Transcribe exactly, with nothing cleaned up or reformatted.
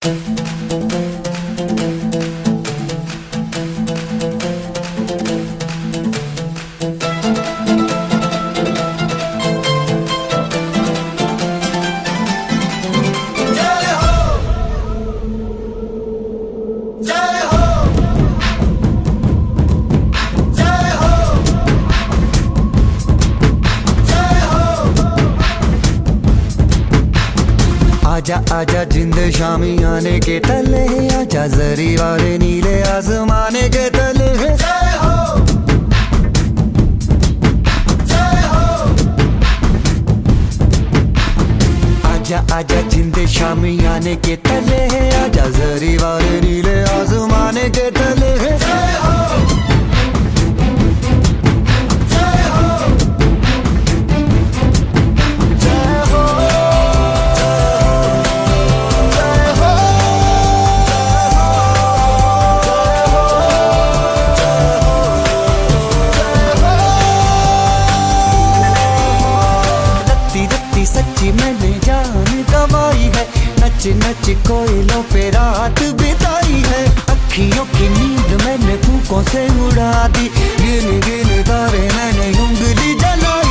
आजा आजा जिंद शामी आने के तले, आजा जरी वाले नीले आसमाने के तले। जय हो जय हो। आजा आजा जिंद शामी आने के तले, आजा जरी वाले नीले आसमाने के तले। जय हो सच्ची मैंने जान गवाई है, नच नच कोयलों पे रात बिताई है। अखियों की नींद मैंने फूकों से उड़ा दी, गिन गिन तारे मैंने उंगली जलाई।